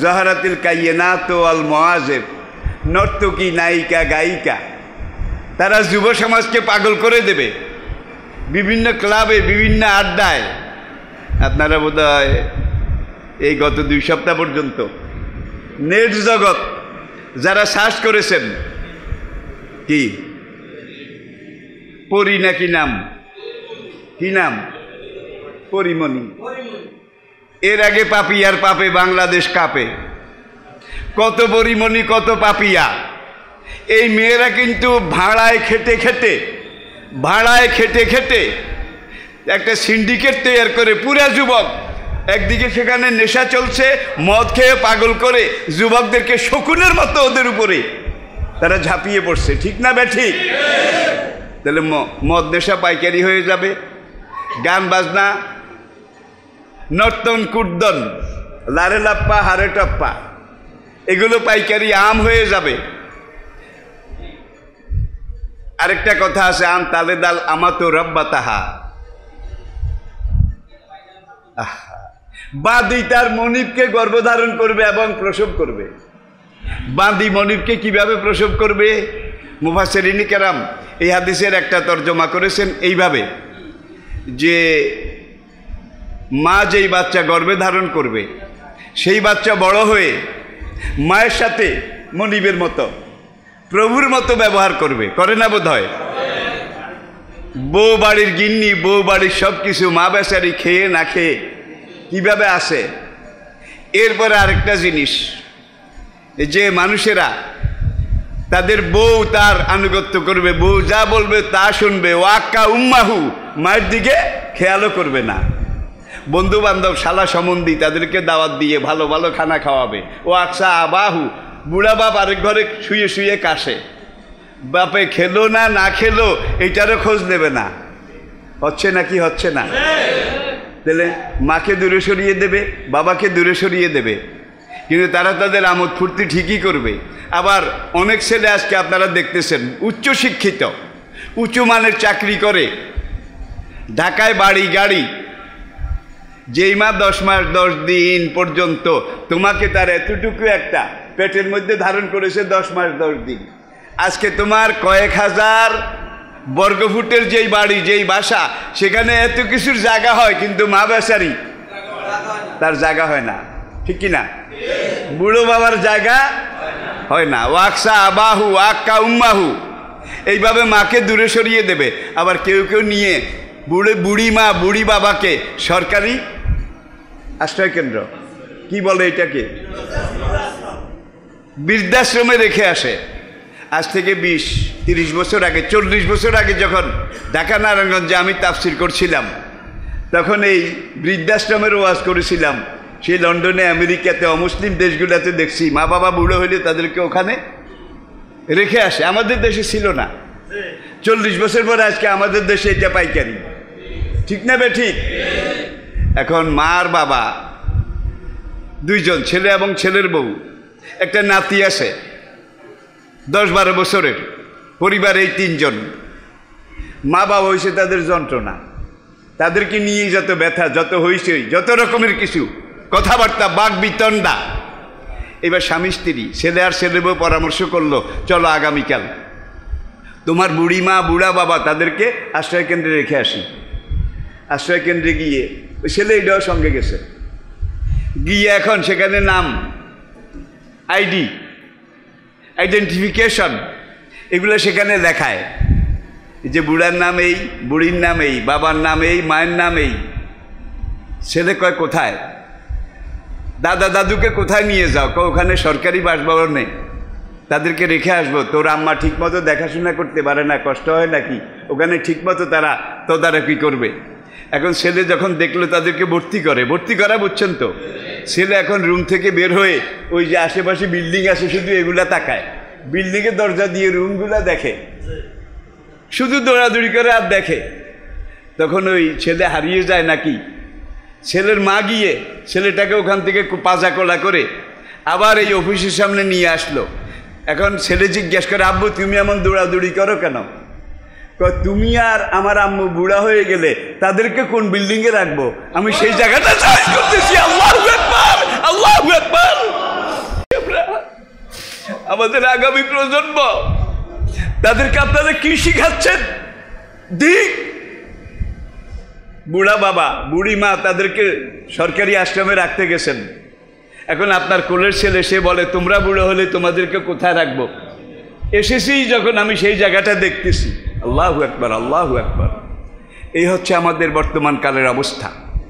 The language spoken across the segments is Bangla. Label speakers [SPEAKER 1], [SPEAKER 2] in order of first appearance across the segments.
[SPEAKER 1] জাহারাতিল কায়নাত ওয়াল মুআজিব, নর্তকী, নায়িকা, গায়িকা, তারা যুব সমাজকে পাগল করে দেবে বিভিন্ন ক্লাবে, বিভিন্ন আড্ডায়। আপনারা বোধহয় এই গত 2 সপ্তাহ পর্যন্ত নেট জগৎ যারা সার্চ করেছেন, কি পরি নাকি নাম, কি নাম, পরিমণি, এর আগে পাপিয়ার পাপে বাংলাদেশ কাঁপে। কত পরিমণি, কত পাপিয়া। এই মেয়েরা কিন্তু ভাড়ায় খেটে খেটে একটা সিন্ডিকেট তৈরি করে পুরা যুবক, একদিকে সেখানে নেশা চলছে, মদ খেয়ে পাগল করে যুবকদেরকে শকুনের মতো ওদের উপরে তারা ঝাঁপিয়ে পড়ছে। ঠিক না ব্যাঠিক? তাহলে মদ নেশা পাইকারি হয়ে যাবে, গান বাজনা, নর্তন কুর্দন, লারে লাপ্পা হারে টপ্পা, এগুলো পাইকারি আম হয়ে যাবে। আরেকটা কথা আছে, আম তালে দাল আমাতো রব্বা তাহা। বাঁধি তার মনিবকে গর্ভধারণ করবে এবং প্রসব করবে। বাঁধি মনিবকে কিভাবে প্রসব করবে? মুফাসসিরিনে কেরাম এই হাদিসের একটা তর্জমা করেছেন এইভাবে, যে মা যেই বাচ্চা গর্ভে ধারণ করবে সেই বাচ্চা বড় হয়ে মায়ের সাথে মনিবের মতো, প্রভুর মতো ব্যবহার করবে। করে না বোধ হয়? বউ বাড়ির গিন্নি, বউ বাড়ির সব কিছু, মা বেচারি খেয়ে না খেয়ে কিভাবে আসে। এরপরে আরেকটা জিনিস, যে মানুষেরা তাদের বউ তার আনুগত্য করবে, বউ যা বলবে তা শুনবে, ওয়াক্কা উম্মাহু, মায়ের দিকে খেয়ালও করবে না। বন্ধু বান্ধব, শালা সম্বন্ধী, তাদেরকে দাওয়াত দিয়ে ভালো ভালো খানা খাওয়াবে। ও আকসা আবাহু, বুড়া বাপ আরেক ঘরে শুয়ে শুয়ে কাশে, বাপে খেলো না না খেলো এইটারও খোঁজ নেবে না। হচ্ছে নাকি হচ্ছে না? তাহলে মাকে দূরে সরিয়ে দেবে, বাবাকে দূরে সরিয়ে দেবে, কিন্তু তারা তাদের আমোদ ফুর্তি ঠিকই করবে। আবার অনেক ছেলে আজকে আপনারা দেখতেছেন উচ্চ শিক্ষিত, উঁচু মানের চাকরি করে, ঢাকায় বাড়ি গাড়ি, যেই মা 10 মাস 10 দিন পর্যন্ত তোমাকে তার এতটুকু একটা পেটের মধ্যে ধারণ করেছে 10 মাস 10 দিন, আজকে তোমার কয়েক হাজার বর্গফুটের যেই বাড়ি, যেই বাসা, সেখানে এত কিছুর জায়গা হয়, কিন্তু মা বেচারি তার জায়গা হয় না। ঠিক কিনা? বুড়ো বাবার জায়গা হয় না। ওয়াকসা আবাহু ওয়াক্কা উম্মাহু, এইভাবে মাকে দূরে সরিয়ে দেবে। আবার কেউ কেউ নিয়ে বুড়ি মা বুড়ি বাবাকে সরকারি আশ্রয় কেন্দ্র, কি বলে এটাকে, বৃদ্ধাশ্রমে রেখে আসে। আজ থেকে 20-30 বছর আগে, 40 বছর আগে যখন ঢাকা নারায়ণগঞ্জে আমি তাফসির করছিলাম, তখন এই বৃদ্ধাশ্রমের ওয়াজ করেছিলাম। সেই লন্ডনে, আমেরিকাতে, অমুসলিম দেশগুলোতে দেখছি মা বাবা বুড়ো হইলে তাদেরকে ওখানে রেখে আসে। আমাদের দেশে ছিল না। 40 বছর পরে আজকে আমাদের দেশে এটা পাইকারি। ঠিক না বে ঠিক? এখন মার বাবা দুইজন, ছেলে এবং ছেলের বউ, একটা নাতি আছে 10-12 বছরের, পরিবার এই 3 জন। মা বাবা হয়েছে তাদের যন্ত্রণা, তাদেরকে নিয়ে যত ব্যথা, যত হয়েছে, যত রকমের কিছু কথাবার্তা, বাক বিতণ্ডা। এবার স্বামী স্ত্রী, ছেলে আর ছেলে বউ পরামর্শ করলো, চলো আগামীকাল তোমার বুড়ি মা বুড়া বাবা তাদেরকে আশ্রয় কেন্দ্রে রেখে আসি। আশ্রয় কেন্দ্রে গিয়ে ওই ছেলে এটাও সঙ্গে গেছে, গিয়ে এখন সেখানে নাম, আইডি, আইডেন্টিফিকেশন, এগুলো সেখানে দেখায় যে বুড়ার নাম এই, বুড়ির নাম এই, বাবার নাম এই, মায়ের নাম এই। ছেলে কয় কোথায়? দাদা দাদুকে কোথায় নিয়ে যাও? ওখানে সরকারি বাসভবনে তাদেরকে রেখে আসবো। তোর আম্মা ঠিকমতো দেখাশোনা করতে পারে না, কষ্ট হয় নাকি? ওখানে ঠিকমতো তারা তদারকি করবে। এখন ছেলে যখন দেখলো তাদেরকে ভর্তি করা, বুঝছেন তো? ছেলে এখন রুম থেকে বের হয়ে ওই যে আশেপাশে বিল্ডিং আছে শুধু এগুলা তাকায়, বিল্ডিংয়ের দরজা দিয়ে রুমগুলা দেখে, শুধু দৌড়াদৌড়ি করে আর দেখে। তখন ওই ছেলে হারিয়ে যায় নাকি, ছেলের মা গিয়ে ছেলেটাকে ওখান থেকে পাজা কোলা করে আবার এই অফিসের সামনে নিয়ে আসলো। এখন ছেলে জিজ্ঞেস করে, আব্বু তুমি এমন দৌড়াদৌড়ি করো কেন? তুমি আর আমার আম্মু বুড়া হয়ে গেলে তাদেরকে কোন বিল্ডিংয়ে রাখবো? আমি সেই জায়গাটা চয়েস করতেছি। আল্লাহু আকবার, আল্লাহু আকবার। আমাদের আগামী প্রজন্ম, তাদেরকে আপনারা কি শিখাচ্ছেন? দিক বুড়া বাবা বুড়ি মা তাদেরকে সরকারি আশ্রমে রাখতে গেছেন। এখন আপনার কোলের ছেলে সে বলে তোমরা বুড়ো হলে তোমাদেরকে কোথায় রাখবো? এসেছি যখন আমি সেই জায়গাটা দেখতেছি। আল্লাহু আকবার, আল্লাহু আকবার। এই হচ্ছে আমাদের বর্তমান কালের অবস্থা।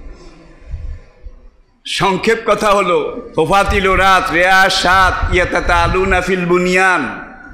[SPEAKER 1] সংক্ষেপ কথা হলো তোফাতিল রাত রেয়াজ সাত ইয়াতাতালুনা ফিল বুনিয়ান।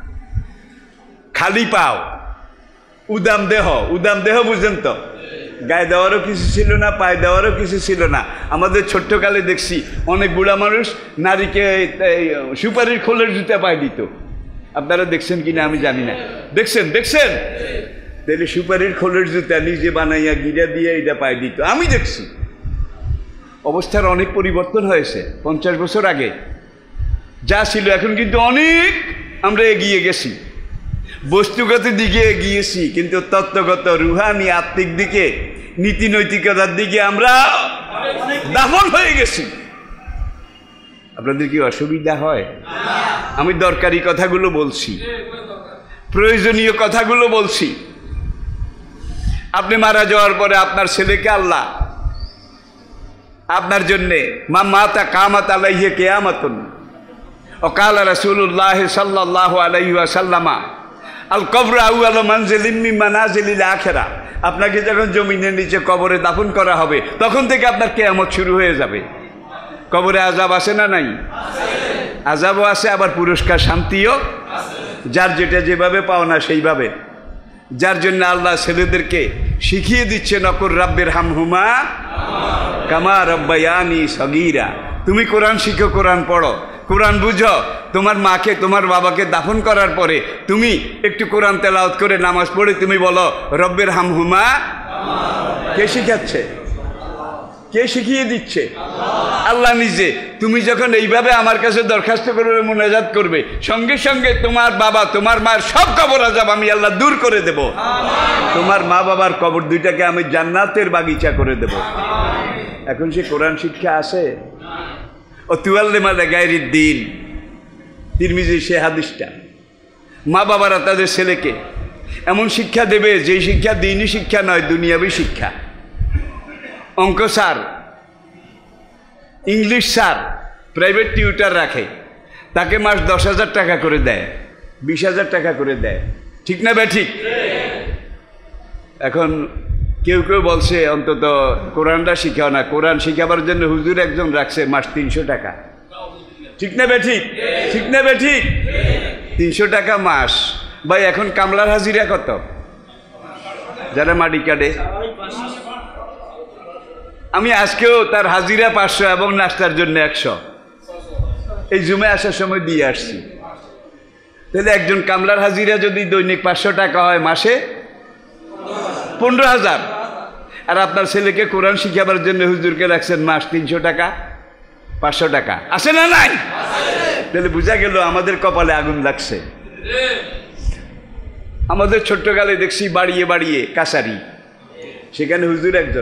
[SPEAKER 1] খালি পাও, উদাম দেহ বুঝেন তো? গায়ে দেওয়ারও কিছু ছিল না, পায়ে দেওয়ারও কিছু ছিল না। আমাদের ছোট্টকালে দেখছি অনেক বুড়া মানুষ নারীকে সুপারির খোলের জুতা পায়ে দিত। আপনারা দেখছেন কিনা আমি জানি না। দেখছেন? তাহলে সুপারির খোলের জুতা নিজে বানাইয়া গিরা দিয়ে এটা পায়ে দিত, আমি দেখছি। অবস্থার অনেক পরিবর্তন হয়েছে 50 বছর আগে যা ছিল এখন কিন্তু অনেক আমরা এগিয়ে গেছি। বস্তুগত দিকে এগিয়েছি, কিন্তু তত্ত্বগত রুহানি আত্মিক দিকে নীতি নৈতিকতার দিকে আমরা দাফন হয়ে গেছি। আপনাদের কি অসুবিধা হয়? আমি দরকারি কথাগুলো বলছি, প্রয়োজনীয় কথাগুলো বলছি। আপনি মারা যাওয়ার পরে আপনার ছেলেকে আল্লাহ আপনার জন্যে মা মাতা কামাত আলাইহি কিয়ামাতুন ওয়াকালা রাসূলুল্লাহ সাল্লাল্লাহু আলাইহি ওয়াসাল্লামা আল কবর আউয়ালু মানজিলিন মিন মানাজিলিল আখিরা। আপনাকে যখন জমিনের নিচে কবরে দাফন করা হবে তখন থেকে আপনার কিয়ামত শুরু হয়ে যাবে। কবরে আযাব আছে না নাই? আযাবও আছে, আবার পুরস্কার শান্তিও আছে। যার যেটা যেভাবে পাওনা সেইভাবে। যার জন্য আল্লাহ ছেলেদেরকে শিখিয়ে দিচ্ছে নকুর রাব্বির হামহুমা কামা রব্বায়ানি সগীরা। তুমি কোরআন শিখো, কোরআন পড়ো, কোরআন বুঝো। তোমার মাকে তোমার বাবাকে দাফন করার পরে তুমি একটু কোরআন তেলাওয়াত করে নামাজ পড়ে তুমি বলো রব্বির হামহুমা। কে শিখাচ্ছে? কে শিখিয়ে দিচ্ছে? আল্লাহ নিজে। তুমি যখন এইভাবে আমার কাছে দরখাস্ত করবে, মুনাজাত করবে, সঙ্গে সঙ্গে তোমার বাবা তোমার মায়ের সব কবর আযাব আমি আল্লাহ দূর করে দেব। তোমার মা বাবার কবর দুইটাকে আমি জান্নাতের বাগিচা করে দেব। এখন সে কোরআন শিক্ষা আছে? ও তুয়াল্লিমা গায়রিদ দ্বীন, তিরমিজি সে হাদিসটা। মা বাবারা তাদের ছেলেকে এমন শিক্ষা দেবে যেই শিক্ষা দ্বীনি শিক্ষা নয়, দুনিয়াবী শিক্ষা। অঙ্ক sir, English sir private tutor রাখে, তাকে মাস 10,000 টাকা করে দেয়, 20,000 টাকা করে দেয়, ঠিক না ঠিক? এখন কেউ কেউ বলছে অন্তত কোরআনটা শিখাও না। কোরআন শিখাবার জন্য হুজুর একজন রাখছে মাস 300 টাকা, ঠিক না ঠিক? ঠিক না ঠিক? 300 টাকা মাস। ভাই এখন কামলার হাজিরা কত? যারা মাটি কাটে, আমি আজকেও তার হাজিরা 500 এবং নাস্তার জন্য 100 এই জুমে আসার সময় দিয়ে আসছি। তাহলে একজন কামলার হাজিরা যদি দৈনিক 500 টাকা হয়, মাসে 15,000। আর আপনার ছেলেকে কোরআন শিখাবার জন্য হুজুরকে রাখছেন মাস 300 টাকা, 500 টাকা। আছে না নাই? তাহলে বোঝা গেল আমাদের কপালে আগুন লাগছে। আমাদের ছোট্টকালে দেখছি বাড়িয়ে বাড়িয়ে কাছারি, সেখানে হুজুর একজন,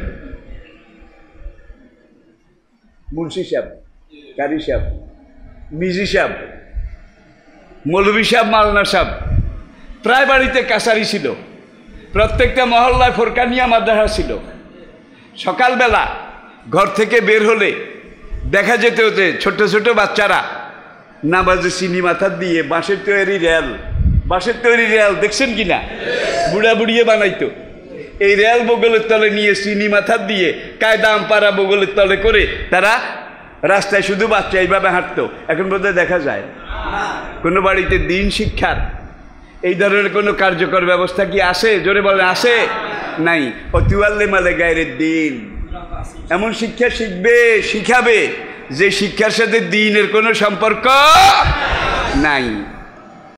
[SPEAKER 1] মুন্সি সাহেব, কারি সাহেব, মিজি সাহেব, মৌলভী সাহেব, মাওলানা সাহেব, প্রায় বাড়িতে কাছারি ছিল। প্রত্যেকটা মহল্লায় ফোরকানিয়া মাদ্রাসা ছিল। সকালবেলা ঘর থেকে বের হলে দেখা যেত যে ছোট ছোট বাচ্চারা নামাজে চিনি মাথার দিয়ে বাঁশের তৈরি রেল দেখছেন কিনা? বুড়া বুড়িয়ে বানাইতো। এই রেল বগলের তলে নিয়ে চিনি মাথার দিয়ে কায়দা আমপাড়া বগলের তলে করে তারা রাস্তায় শুধু বাচ্চা এইভাবে হাঁটতো। এখন বোধহয় দেখা যায় কোনো বাড়িতে দিন শিক্ষার এই ধরনের কোনো কার্যকর ব্যবস্থা কি আছে? জোরে বলে আছে? নাই। অতুয়াল্লিমালে গায়রিদ দ্বীন, এমন শিক্ষা শিখাবে যে শিক্ষার সাথে দ্বীনের কোনো সম্পর্ক নাই।